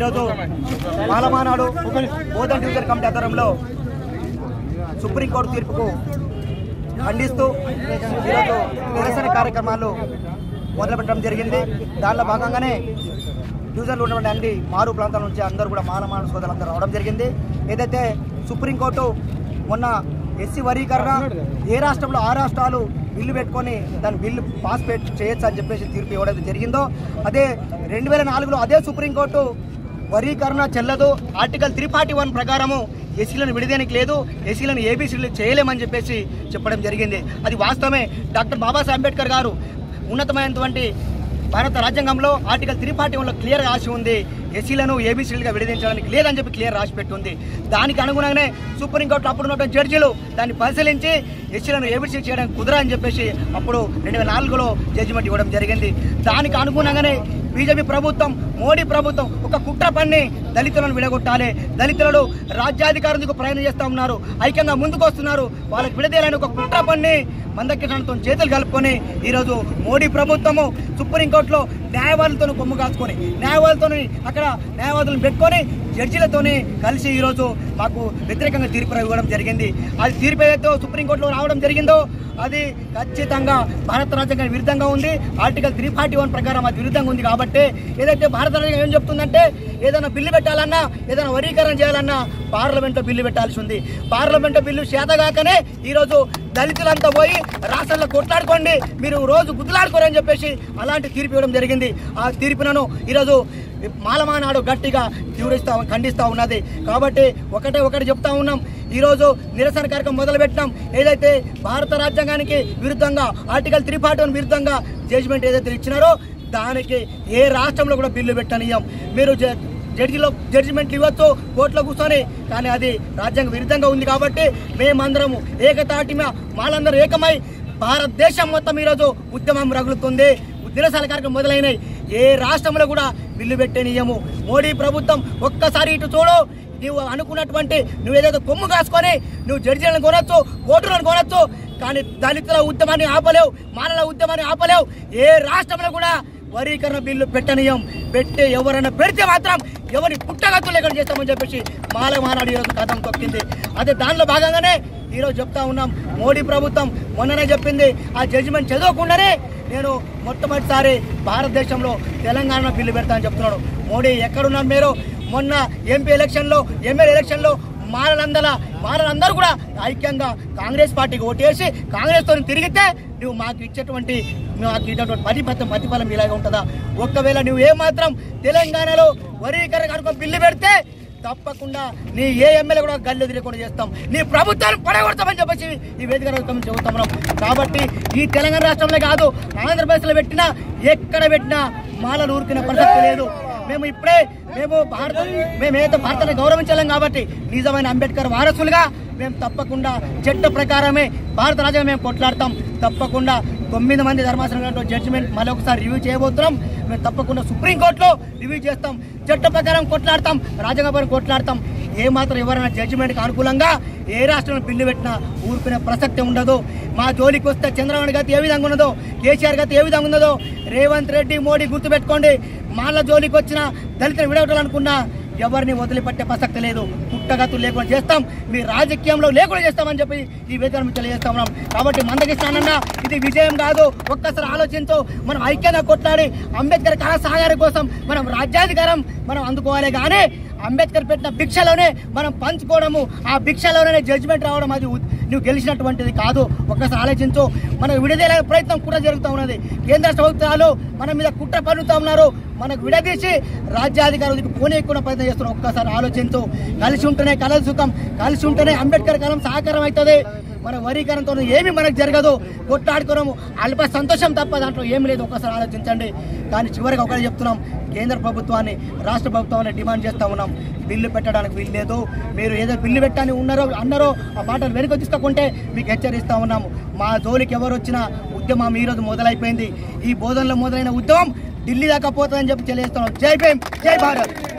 ఈరోజు Mala Mahanadu Bodhan division committee ఆధ్వర్యంలో supreme court తీర్పుకు ఖండిస్తూ ఈరోజు నిరసన కార్యక్రమాలు మొదలుపెట్టడం జరిగింది. దానిలో భాగంగానే డివిజన్లో ఉన్నటువంటి అన్ని మారు ప్రాంతాల నుంచి అందరూ కూడా మాలమానాడు సోదరులందరూ రావడం జరిగింది. ఏదైతే సుప్రీంకోర్టు మొన్న ఎస్సీ వర్గీకరణ ఏ రాష్ట్రంలో ఆ రాష్ట్రాలు బిల్లు పెట్టుకొని దాని బిల్లు పాస్ చేయొచ్చు అని చెప్పేసి తీర్పు ఇవ్వడం జరిగిందో, అదే 2004లో అదే సుప్రీంకోర్టు వర్గీకరణ చెల్లదు, ఆర్టికల్ 341 ప్రకారము ఎస్సీలను విడదీయడానికి లేదు, ఎస్సీలను ఏబీసీలు చేయలేమని చెప్పేసి చెప్పడం జరిగింది. అది వాస్తవమే. డాక్టర్ బాబాసాహెబ్ అంబేద్కర్ గారు ఉన్నతమైనటువంటి భారత రాజ్యాంగంలో ఆర్టికల్ 341లో క్లియర్ రాసి ఉంది, ఎస్సీలను ఏబీసీలుగా విడదీయించడానికి లేదని చెప్పి క్లియర్ రాసి పెట్టుంది. దానికి అనుగుణంగానే సుప్రీంకోర్టు అప్పుడు ఉన్నటువంటి జడ్జీలు దాన్ని పరిశీలించి ఎస్సీలను ఏబీసీ చేయడానికి కుదరని చెప్పేసి అప్పుడు 2004లో జడ్జిమెంట్ ఇవ్వడం జరిగింది. దానికి అనుగుణంగానే బీజేపీ ప్రభుత్వం, మోడీ ప్రభుత్వం ఒక కుట్ర పన్ని దళితులను విడగొట్టాలి, దళితులను రాజ్యాధికారులకు ప్రయాణం చేస్తూ ఉన్నారు, ఐక్యంగా ముందుకు వస్తున్నారు, వాళ్ళకి విడదీయాలని ఒక కుట్ర పన్ని మందకిరణతో చేతులు కలుపుకొని ఈరోజు మోడీ ప్రభుత్వము సుప్రీంకోర్టులో న్యాయవాదులతో కొమ్ము కాచుకొని న్యాయవాదులతో అక్కడ న్యాయవాదులను పెట్టుకొని జడ్జీలతోనే కలిసి ఈరోజు మాకు వ్యతిరేకంగా తీర్పు ఇవ్వడం జరిగింది. అది తీర్పు ఏదైతే సుప్రీంకోర్టులో రావడం జరిగిందో అది ఖచ్చితంగా భారత రాజ్యాంగానికి విరుద్ధంగా ఉంది. ఆర్టికల్ 341 ప్రకారం అది విరుద్ధంగా ఉంది. కాబట్టి ఏదైతే భారత రాజ్యాంగం ఏం చెప్తుందంటే ఏదైనా బిల్లు పెట్టాలన్నా, ఏదైనా వర్గీకరణ చేయాలన్నా పార్లమెంట్లో బిల్లు పెట్టాల్సి ఉంది. పార్లమెంట్లో బిల్లు చేతగాకనే ఈరోజు దళితులంతా పోయి రాష్ట్రంలో కొట్లాడుకోండి, మీరు రోజు గుద్దులాడుకోరని చెప్పేసి అలాంటి తీర్పు ఇవ్వడం జరిగింది. ఆ తీర్పునను ఈరోజు మాలమానాడు గట్టిగా ఖండిస్తూ ఉన్నది. కాబట్టి ఒకటి చెప్తా ఉన్నాం. ఈరోజు నిరసన కార్యక్రమం మొదలుపెట్టినాం. ఏదైతే భారత రాజ్యాంగానికి విరుద్ధంగా ఆర్టికల్ 341 విరుద్ధంగా జడ్జిమెంట్ ఏదైతే ఇచ్చినారో దానికి ఏ రాష్ట్రంలో కూడా బిల్లు పెట్టనీయం. మీరు జడ్జిమెంట్లు ఇవ్వచ్చు కోర్టులో కూర్చొని, కానీ అది రాజ్యాంగ విరుద్ధంగా ఉంది. కాబట్టి మేమందరము ఏకతాటిగా మాలందరూ ఏకమై భారతదేశం మొత్తం ఈరోజు ఉద్యమం రగులుతుంది. నిరసన కార్యక్రమం మొదలైనవి. ఏ రాష్ట్రంలో కూడా బిల్లు పెట్టేనియము. మోడీ ప్రభుత్వం ఒక్కసారి ఇటు చూడు, నువ్వు అనుకున్నటువంటి నువ్వు ఏదైతే కొమ్ము కాసుకొని నువ్వు జడ్జీలను కొనొచ్చు, కోర్టులను కొనొచ్చు, కానీ దళితుల ఉద్యమాన్ని ఆపలేవు, మానవుల ఉద్యమాన్ని ఆపలేవు. ఏ రాష్ట్రంలో కూడా వర్గీకరణ బిల్లు పెట్టనీయం. పెట్టి ఎవరైనా పెడితే మాత్రం ఎవరి పుట్టగతులు ఎక్కడ చేస్తామని చెప్పేసి మాలమానాడు ఈరోజు కథం తొక్కింది. అదే దానిలో భాగంగానే ఈరోజు చెప్తా ఉన్నాం. మోడీ ప్రభుత్వం మొన్ననే చెప్పింది, ఆ జడ్జిమెంట్ చదవకుండానే నేను మొట్టమొదటిసారి భారతదేశంలో తెలంగాణ బిల్లు పెడతానని చెప్తున్నాడు. మోడీ ఎక్కడున్నారు మీరు? మొన్న ఎంపీ ఎలక్షన్లో, ఎమ్మెల్యే ఎలక్షన్లో మాలలందరూ కూడా ఐక్యంగా కాంగ్రెస్ పార్టీకి ఓటేసి కాంగ్రెస్తో తిరిగితే నువ్వు మాకు ఇచ్చేటువంటి ప్రతిఫలం ఇలాగే ఉంటుందా? ఒక్కవేళ నువ్వు ఏమాత్రం తెలంగాణలో వర్గీకరణ కనుక బిల్లు పెడితే తప్పకుండా నీ ఏ ఎమ్మెల్యే కూడా గల్లు తిరగకుండా చేస్తాం, నీ ప్రభుత్వాన్ని పడగొడతామని చెప్పేసి ఈ వేదిక చెబుతున్నాం. కాబట్టి ఈ తెలంగాణ రాష్ట్రంలో కాదు, ఆంధ్రప్రదేశ్లో పెట్టినా ఎక్కడ పెట్టినా మాలలు ఊరుకునే పరిస్థితి లేదు. మేము ఏదైతే భారతాన్ని గౌరవించలేం. కాబట్టి నిజమైన అంబేద్కర్ వారసులుగా మేము తప్పకుండా చట్ట ప్రకారమే భారత రాజ్యాంగం మేము కొట్లాడతాం. తప్పకుండా 9 మంది ధర్మాసనం జడ్జిమెంట్ మరొకసారి రివ్యూ చేయబోతున్నాం. మేము తప్పకుండా సుప్రీంకోర్టులో రివ్యూ చేస్తాం, చట్ట ప్రకారం కొట్లాడతాం, రాజ్యాంగపరం కొట్లాడతాం. ఏమాత్రం ఎవరైనా జడ్జిమెంట్కి అనుకూలంగా ఏ రాష్ట్రంలో బిల్లు పెట్టినా ఊరుకునే ప్రసక్తి ఉండదు. మా జోలికి వస్తే చంద్రబాబు గతి ఏ విధంగా ఉన్నదో, కేసీఆర్ గతి ఏ విధంగా ఉన్నదో, రేవంత్ రెడ్డి, మోడీ గుర్తుపెట్టుకోండి. మాల జోలికి వచ్చిన దళితులు విడగొట్టాలనుకున్నా ఎవరిని వదిలిపెట్టే ప్రసక్తి లేదు. పుట్టగతులు లేకుండా చేస్తాం, మీ రాజకీయంలో లేకుండా చేస్తామని చెప్పి ఈ వేదిక తెలియజేస్తా ఉన్నాం. కాబట్టి మందకిస్తానన్నా ఇది విజయం కాదు. ఒక్కసారి ఆలోచించు. మనం ఐక్యంగా కొట్లాడి అంబేద్కర్ కళ సాగరం కోసం మనం రాజ్యాధికారం మనం అందుకోవాలి. కానీ అంబేద్కర్ పెట్టిన భిక్షలోనే మనం పంచుకోవడము, ఆ భిక్షలోనే జడ్జిమెంట్ రావడం అది నువ్వు గెలిచినటువంటిది కాదు. ఒక్కసారి ఆలోచించు. మనకు విడదీయ ప్రయత్నం కూడా జరుగుతూ ఉన్నది. కేంద్ర ప్రభుత్వాలు మన మీద కుట్ర పన్నుతూ ఉన్నారు. మనకు విడదీసి రాజ్యాధికారులకు పోనీయకుండా ప్రయత్నం చేస్తున్నారు. ఒక్కసారి ఆలోచించు. కలిసి ఉంటేనే కలలు సుఖం, కలిసి ఉంటేనే అంబేద్కర్ కాలం సాకారం అవుతుంది. మన వర్గీకరణతో ఏమి మనకు జరగదు. కొట్లాడుకోవడము అల్ప సంతోషం తప్ప దాంట్లో ఏమి లేదు. ఒక్కసారి ఆలోచించండి. కానీ చివరికి ఒకటి చెప్తున్నాం, కేంద్ర ప్రభుత్వాన్ని, రాష్ట్ర ప్రభుత్వాన్ని డిమాండ్ చేస్తూ ఉన్నాం. బిల్లు పెట్టడానికి వీలు లేదు. మీరు ఏదో బిల్లు పెట్టని అన్నారో ఆ మాటలు వెనుక తీసుకోకుంటే మీకు హెచ్చరిస్తూ ఉన్నాము. మా జోలికి ఎవరు వచ్చినా ఉద్యమం ఈరోజు మొదలైపోయింది. ఈ బోధనలో మొదలైన ఉద్యమం ఢిల్లీ దాకా పోతుందని చెప్పి తెలియజేస్తున్నాం. జై భీమ్, జై భారత్.